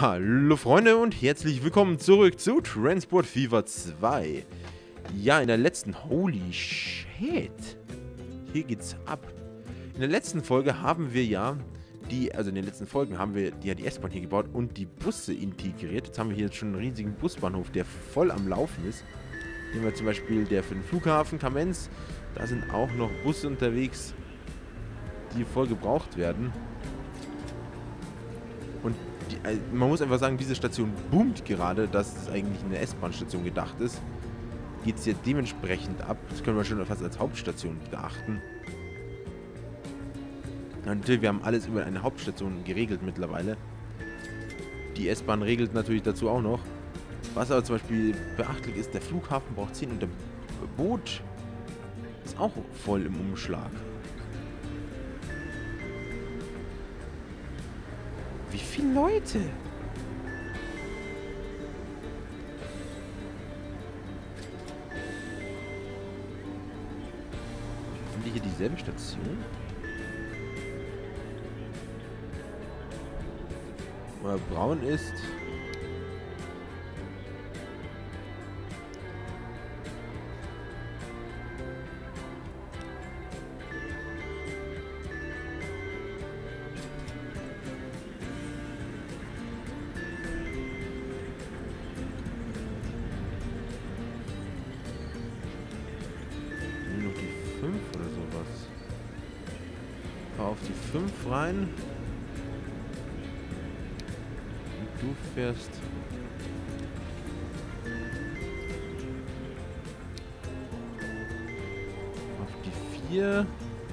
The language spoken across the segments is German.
Hallo Freunde und herzlich willkommen zurück zu Transport Fever 2. Ja, in der letzten... Holy shit! Hier geht's ab. In der letzten Folge haben wir ja in den letzten Folgen haben wir ja die S-Bahn hier gebaut und die Busse integriert. Jetzt haben wir hier schon einen riesigen Busbahnhof, der voll am Laufen ist. Hier haben wir zum Beispiel der für den Flughafen Kamenz. Da sind auch noch Busse unterwegs, die voll gebraucht werden. Und man muss einfach sagen, diese Station boomt gerade, dass es eigentlich eine S-Bahn-Station gedacht ist. Geht es ja dementsprechend ab. Das können wir schon fast als Hauptstation beachten. Und natürlich, wir haben alles über eine Hauptstation geregelt mittlerweile. Die S-Bahn regelt natürlich dazu auch noch. Was aber zum Beispiel beachtlich ist, der Flughafen braucht 10 und der Boot ist auch voll im Umschlag. Wie viele Leute? Haben die hier dieselbe Station? Braun ist... Nur die 5 oder sowas. Fahr auf die 5 rein. Du fährst auf die 4.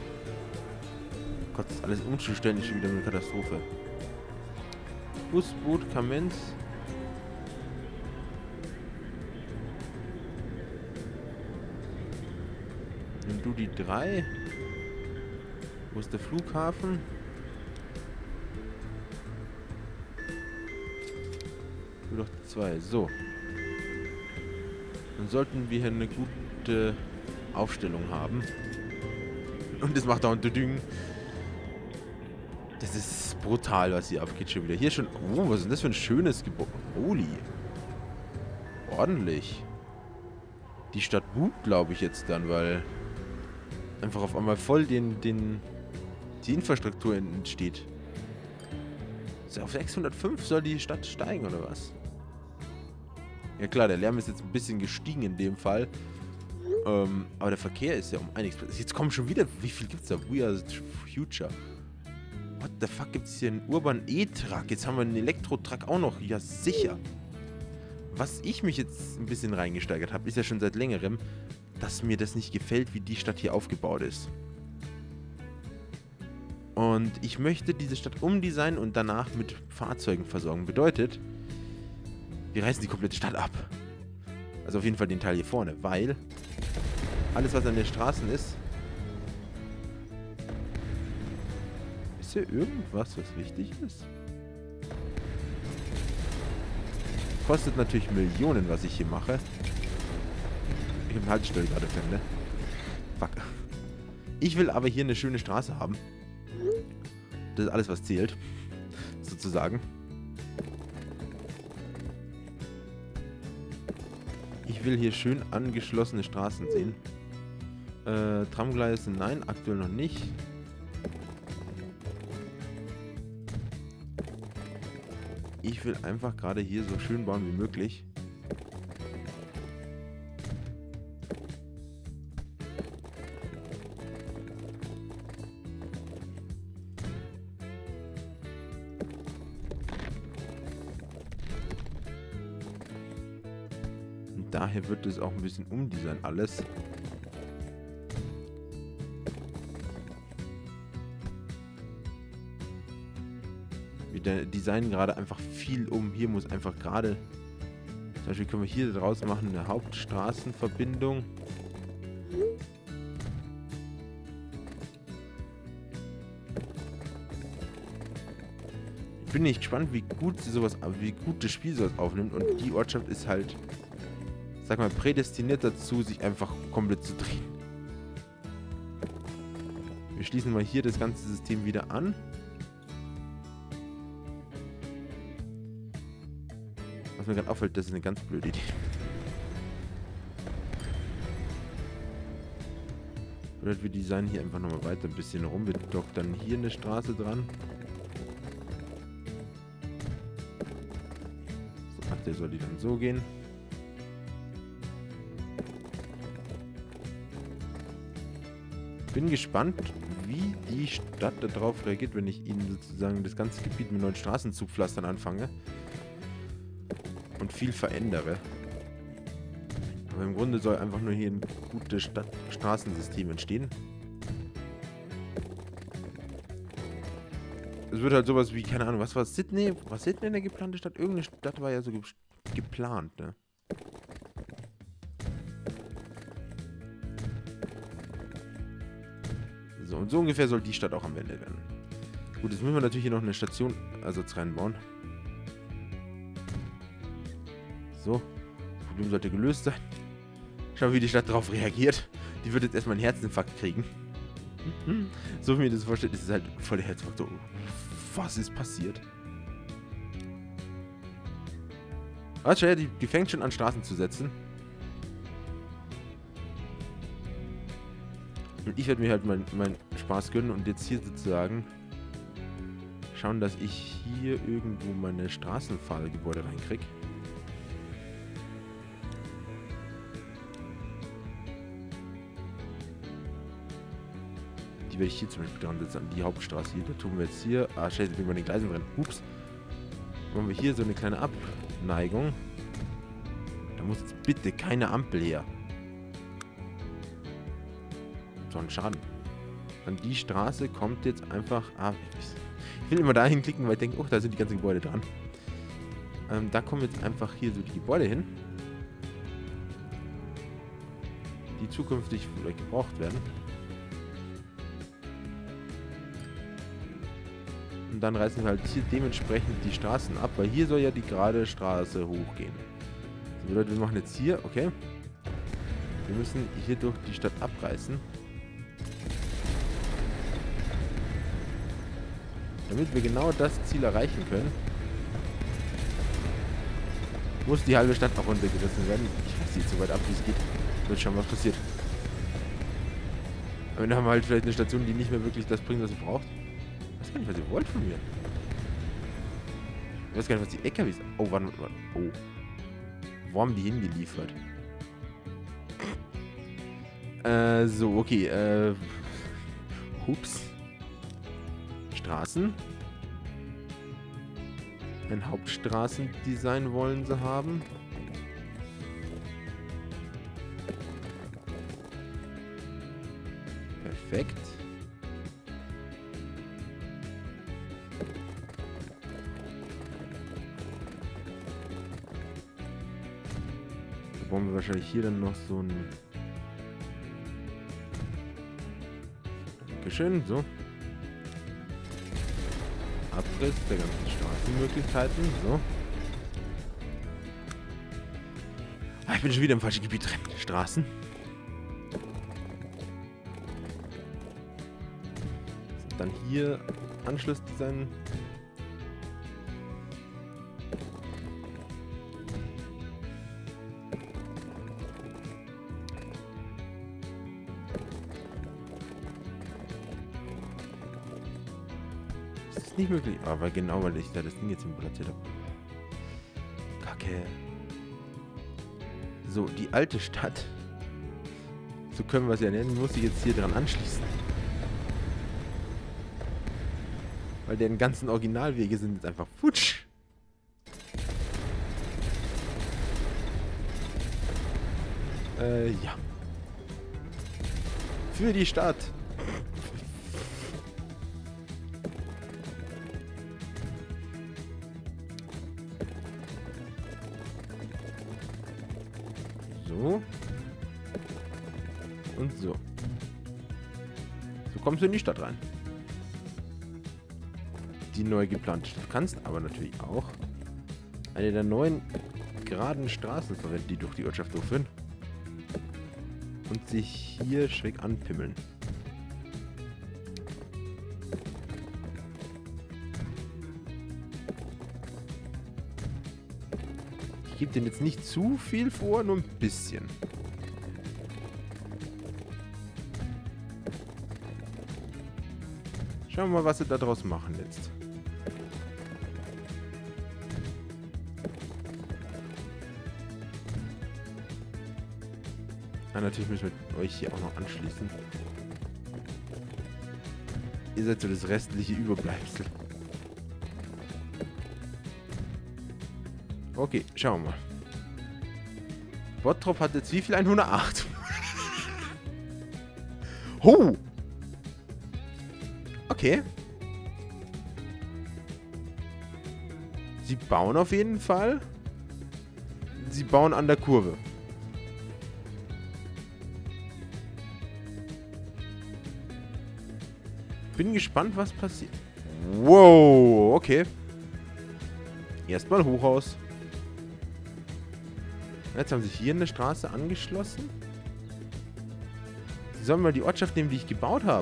Gott, das alles umzustellen ist schon wieder eine Katastrophe. Busboot, Kamenz. Nimm du die 3. Wo ist der Flughafen? Nur noch 2. So. Dann sollten wir hier eine gute Aufstellung haben. Und das macht dauernd Düdüng. Das ist brutal, was hier abgeht schon wieder. Hier schon... Oh, was ist denn das für ein schönes Gebäude? Holy. Ordentlich. Die Stadt boomt, glaube ich, jetzt dann, weil einfach auf einmal voll die Infrastruktur entsteht. So, auf 605 soll die Stadt steigen, oder was? Ja klar, der Lärm ist jetzt ein bisschen gestiegen in dem Fall. Aber der Verkehr ist ja um einiges... Jetzt kommen schon wieder... Wie viel gibt's da? We are the future. What the fuck, gibt's hier einen Urban E-Truck? Jetzt haben wir einen Elektro-Truck auch noch. Ja, sicher. Was ich mich jetzt ein bisschen reingesteigert habe, ist ja schon seit längerem, dass mir das nicht gefällt, wie die Stadt hier aufgebaut ist. Und ich möchte diese Stadt umdesignen und danach mit Fahrzeugen versorgen. Bedeutet, wir reißen die komplette Stadt ab. Also auf jeden Fall den Teil hier vorne, weil alles, was an den Straßen ist... Ist hier irgendwas, was wichtig ist? Kostet natürlich Millionen, was ich hier mache. Ich habe eine Haltestelle gerade finde. Fuck. Ich will aber hier eine schöne Straße haben. Das ist alles, was zählt. Sozusagen. Ich will hier schön angeschlossene Straßen sehen. Tramgleise, nein, aktuell noch nicht. Ich will einfach gerade hier so schön bauen wie möglich. Und daher wird es auch ein bisschen umdesign alles. Wir designen gerade einfach viel um. Hier muss einfach gerade... Zum Beispiel können wir hier draus machen eine Hauptstraßenverbindung. Ich bin nicht gespannt, wie gut das Spiel sowas aufnimmt. Und die Ortschaft ist halt, sag mal, prädestiniert dazu, sich einfach komplett zu drehen. Wir schließen mal hier das ganze System wieder an. Was mir gerade auffällt, das ist eine ganz blöde Idee. Oder wir designen hier einfach nochmal weiter ein bisschen rum. Wir doktern hier eine Straße dran. So, ach, der soll die dann so gehen. Bin gespannt, wie die Stadt darauf reagiert, wenn ich ihnen sozusagen das ganze Gebiet mit neuen Straßen zupflastern anfange. Und viel verändere. Aber im Grunde soll einfach nur hier ein gutes Straßensystem entstehen. Es wird halt sowas wie, keine Ahnung, was war Sydney? Was Sydney eine geplante Stadt? Irgendeine Stadt war ja so geplant, ne? So, und so ungefähr soll die Stadt auch am Ende werden. Gut, jetzt müssen wir natürlich hier noch eine Station reinbauen. So, Problem sollte gelöst sein. Schauen wir, wie die Stadt darauf reagiert. Die wird jetzt erstmal einen Herzinfarkt kriegen. So wie mir das vorstellt, ist es halt voll der Herzinfarkt. So, was ist passiert? Also, ja, die fängt schon an, Straßen zu setzen. Und ich werde mir halt meinen Spaß gönnen und jetzt hier sozusagen schauen, dass ich hier irgendwo meine Straßenfahrgebäude reinkriege. Die werde ich hier zum Beispiel dran setzen, an die Hauptstraße hier. Da tun wir jetzt hier. Ah, scheiße, bin bei den Gleisen drin. Ups. Machen wir hier so eine kleine Abneigung. Da muss jetzt bitte keine Ampel her. So ein Schaden. An die Straße kommt jetzt einfach... Ah, ich will immer dahin klicken, weil ich denke, oh, da sind die ganzen Gebäude dran. Da kommen jetzt einfach hier so die Gebäude hin. Die zukünftig vielleicht gebraucht werden. Und dann reißen wir halt hier dementsprechend die Straßen ab, weil hier soll ja die gerade Straße hochgehen. Das bedeutet, wir machen jetzt hier, okay. Wir müssen hier durch die Stadt abreißen. Damit wir genau das Ziel erreichen können, muss die halbe Stadt noch runtergerissen werden. Ich reiße jetzt so weit ab, wie es geht. Wird schon was passiert. Aber dann haben wir halt vielleicht eine Station, die nicht mehr wirklich das bringt, was sie braucht. Ich weiß gar nicht, was ihr wollt von mir. Ich weiß gar nicht, was die LKWs... Oh, warte. Oh. Wo haben die hingeliefert? So, okay. Hups. Straßen. Ein Hauptstraßendesign wollen sie haben. Perfekt. Da brauchen wir wahrscheinlich hier dann noch so ein... Dankeschön, so. Abriss der ganzen Straßenmöglichkeiten, so. Ah, ich bin schon wieder im falschen Gebiet drin. Straßen. Dann hier Anschlussdesign. Das ist nicht möglich. Aber genau, weil ich da das Ding jetzt implementiert habe. Kacke. So, die alte Stadt. So können wir es ja nennen. Muss ich jetzt hier dran anschließen. Weil deren ganzen Originalwege sind jetzt einfach futsch. Ja. Für die Stadt. So. Und so. So kommst du in die Stadt rein. Die neu geplante Stadt. Du kannst aber natürlich auch eine der neuen geraden Straßen verwenden, die durch die Ortschaft durchführen. Und sich hier schräg anpimmeln. Ich gebe denen jetzt nicht zu viel vor, nur ein bisschen. Schauen wir mal, was sie da draus machen jetzt. Ja, natürlich müssen wir euch hier auch noch anschließen. Ihr seid so das restliche Überbleibsel. Okay, schauen wir mal. Bottrop hat jetzt wie viel? 108. Oh! Okay. Sie bauen auf jeden Fall. Sie bauen an der Kurve. Bin gespannt, was passiert. Wow, okay. Erstmal Hochhaus. Jetzt haben sich hier eine Straße angeschlossen. Sie sollen mal die Ortschaft nehmen, die ich gebaut habe.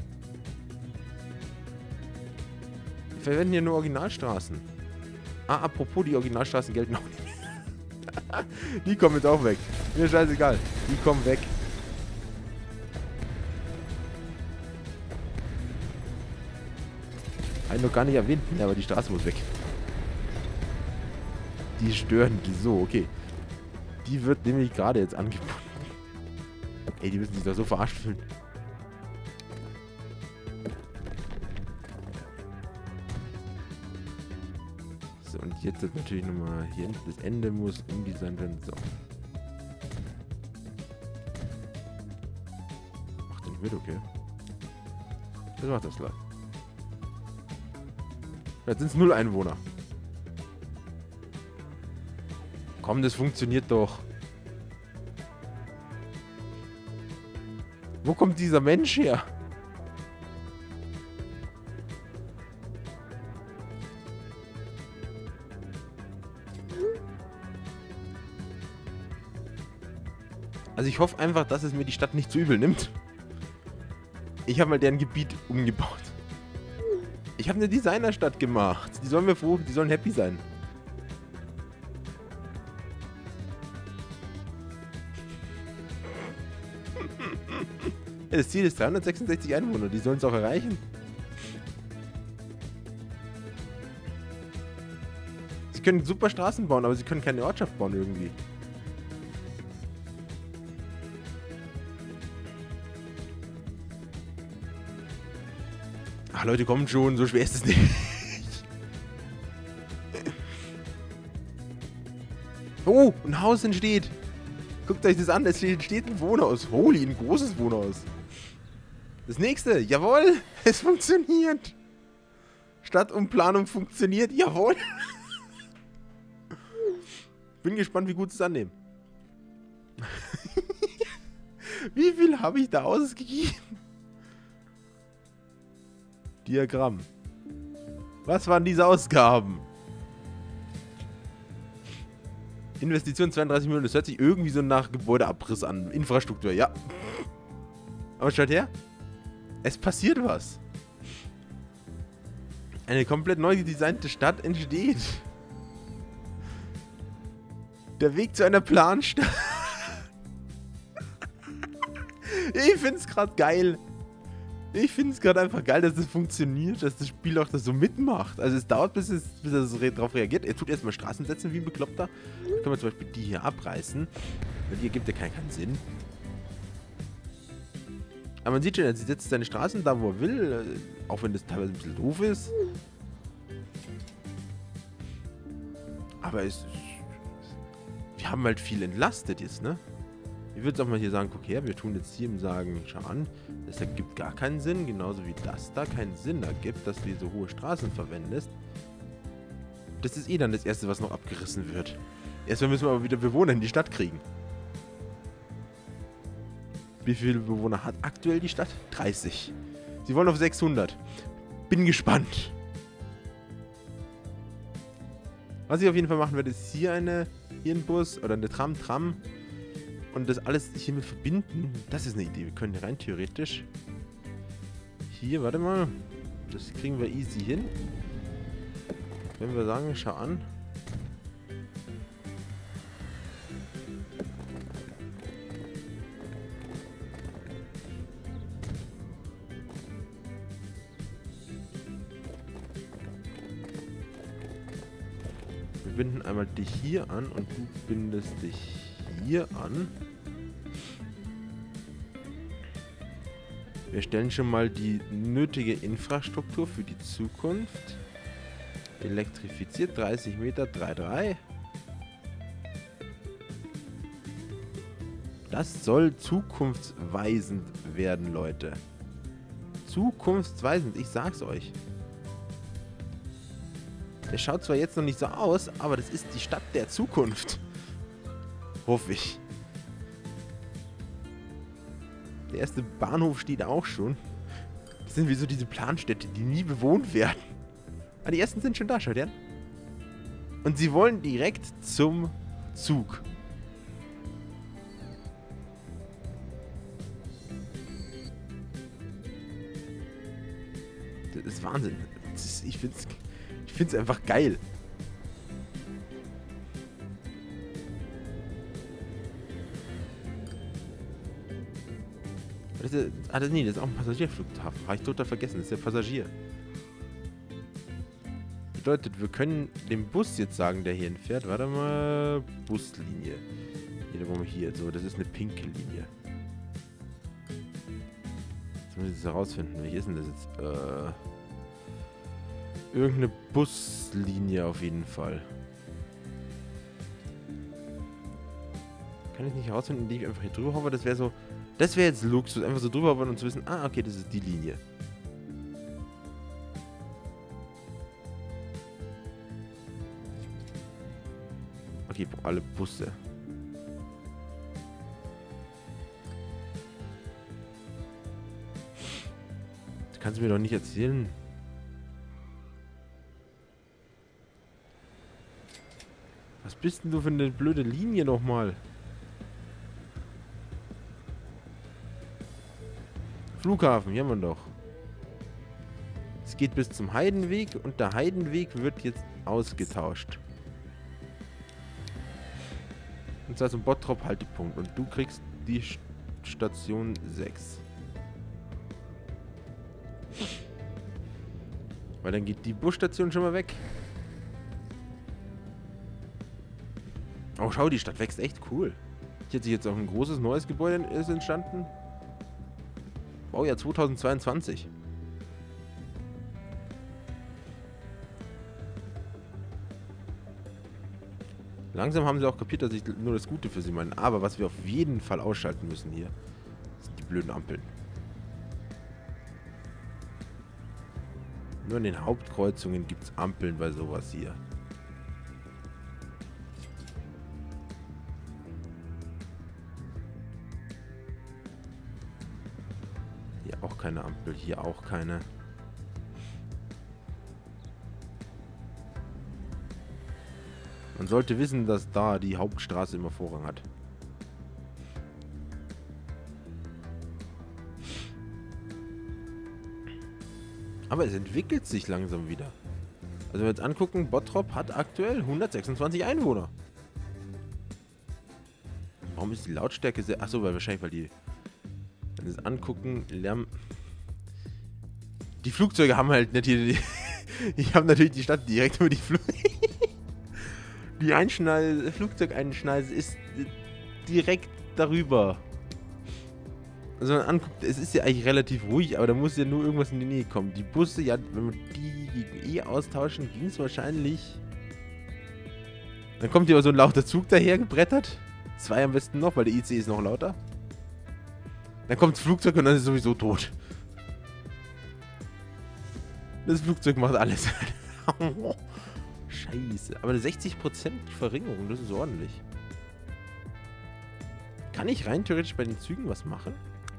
Wir verwenden hier nur Originalstraßen. Ah, apropos, die Originalstraßen gelten auch nicht mehr. Die kommen jetzt auch weg. Mir scheißegal. Die kommen weg. Habe ich noch gar nicht erwähnt. Ja, aber die Straße muss weg. Die stören die so, okay. Die wird nämlich gerade jetzt angeboten. Ey, die müssen sich doch so verarscht fühlen. So, und jetzt ist natürlich nochmal hier hinten. Das Ende muss umdesignt werden. So. Macht den mit, okay. Das macht das gleich. Jetzt sind es 0 Einwohner. Komm, das funktioniert doch. Wo kommt dieser Mensch her? Also ich hoffe einfach, dass es mir die Stadt nicht zu übel nimmt. Ich habe mal deren Gebiet umgebaut. Ich habe eine Designerstadt gemacht. Die sollen mir froh, die sollen happy sein. Ja, das Ziel ist 366 Einwohner. Die sollen es auch erreichen. Sie können super Straßen bauen, aber sie können keine Ortschaft bauen irgendwie. Ach Leute, kommt schon. So schwer ist es nicht. Oh, ein Haus entsteht. Guckt euch das an. Es steht ein Wohnhaus. Holy, ein großes Wohnhaus. Das nächste. Jawohl. Es funktioniert. Stadtumplanung funktioniert. Jawohl. Bin gespannt, wie gut sie es annehmen. Wie viel habe ich da ausgegeben? Diagramm. Was waren diese Ausgaben? Investition 32 Millionen. Das hört sich irgendwie so nach Gebäudeabriss an. Infrastruktur, ja. Aber schaut her. Es passiert was. Eine komplett neu gedesignte Stadt entsteht. Der Weg zu einer Planstadt. Ich find's gerade geil. Ich finde es gerade einfach geil, dass das funktioniert, dass das Spiel auch das so mitmacht. Also es dauert, bis es darauf reagiert. Er tut erstmal Straßen setzen wie ein Bekloppter. Da können wir zum Beispiel die hier abreißen. Weil die ergibt ja keinen Sinn. Aber man sieht schon, er setzt seine Straßen da, wo er will. Auch wenn das teilweise ein bisschen doof ist. Aber wir haben halt viel entlastet jetzt, ne? Ich würde auch mal hier sagen, guck her, wir tun jetzt hier und sagen, schau an, das ergibt gar keinen Sinn, genauso wie das da keinen Sinn ergibt, dass du hier so hohe Straßen verwendest. Das ist eh dann das Erste, was noch abgerissen wird. Erstmal müssen wir aber wieder Bewohner in die Stadt kriegen. Wie viele Bewohner hat aktuell die Stadt? 30. Sie wollen auf 600. Bin gespannt. Was ich auf jeden Fall machen werde, ist hier ein Bus oder eine Tram. Und das alles hiermit verbinden. Das ist eine Idee. Wir können rein theoretisch hier, warte mal. Das kriegen wir easy hin. Wenn wir sagen, schau an. binden einmal dich hier an und du bindest dich hier an. Wir stellen schon mal die nötige Infrastruktur für die Zukunft. Elektrifiziert, 30 Meter, 3,3. Das soll zukunftsweisend werden, Leute. Zukunftsweisend, ich sag's euch. Der schaut zwar jetzt noch nicht so aus, aber das ist die Stadt der Zukunft. Hoffe ich. Der erste Bahnhof steht auch schon. Das sind wie so diese Planstädte, die nie bewohnt werden. Aber die ersten sind schon da, schaut her. Und sie wollen direkt zum Zug. Das ist Wahnsinn. Ich find's einfach geil. Nee, das ist auch ein Passagierflughafen. Habe ich total vergessen. Das ist der Passagier. Bedeutet, wir können dem Bus jetzt sagen, der hier fährt. Warte mal. Buslinie. Hier, wo wir hier. So, das ist eine pinke Linie. Jetzt muss ich das herausfinden. Welche ist denn das jetzt? Irgendeine Buslinie auf jeden Fall. Kann ich nicht herausfinden, indem ich einfach hier drüber hoffe. Das wäre so. Das wäre jetzt Luxus. Einfach so drüber hoffen und zu wissen, ah, okay, das ist die Linie. Okay, alle Busse. Das kannst du mir doch nicht erzählen. Was bist denn du für eine blöde Linie nochmal? Flughafen, hier haben wir doch. Es geht bis zum Heidenweg und der Heidenweg wird jetzt ausgetauscht. Und zwar zum Bottrop-Haltepunkt. Und du kriegst die Station 6. Weil dann geht die Busstation schon mal weg. Oh, schau, die Stadt wächst echt cool. Hier hat sich jetzt auch ein großes neues Gebäude ist entstanden. Baujahr 2022. Langsam haben sie auch kapiert, dass ich nur das Gute für sie meine. Aber was wir auf jeden Fall ausschalten müssen hier, sind die blöden Ampeln. Nur in den Hauptkreuzungen gibt es Ampeln bei sowas hier. Hier auch keine Ampel, hier auch keine. Man sollte wissen, dass da die Hauptstraße immer Vorrang hat. Aber es entwickelt sich langsam wieder. Also wenn wir jetzt angucken, Bottrop hat aktuell 126 Einwohner. Warum ist die Lautstärke sehr... Achso, weil wahrscheinlich, weil die... Wenn wir es angucken, Lärm... Die Flugzeuge haben halt nicht hier... Ich habe natürlich die Stadt direkt über die Die Flugzeugeinschneise ist direkt darüber. Also wenn man anguckt, es ist ja eigentlich relativ ruhig, aber da muss ja nur irgendwas in die Nähe kommen. Die Busse, ja, wenn wir die gegen austauschen, ging es wahrscheinlich. Dann kommt hier aber so ein lauter Zug daher gebrettert. 2 am besten noch, weil der IC ist noch lauter. Dann kommt das Flugzeug und dann ist es sowieso tot. Das Flugzeug macht alles. Scheiße. Aber eine 60% Verringerung, das ist ordentlich. Kann ich rein theoretisch bei den Zügen was machen?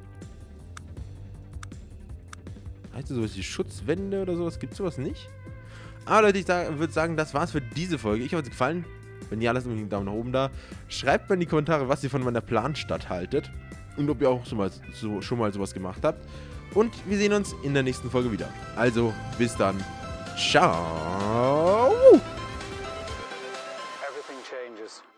Heißt das sowas wie Schutzwände oder sowas? Gibt es sowas nicht? Aber Leute, ich würde sagen, das war's für diese Folge. Ich hoffe, es hat gefallen. Wenn ja, lasst unbedingt einen Daumen nach oben da. Schreibt mir in die Kommentare, was ihr von meiner Planstadt haltet. Und ob ihr auch schon mal sowas gemacht habt. Und wir sehen uns in der nächsten Folge wieder. Also, bis dann. Ciao. Everything changes.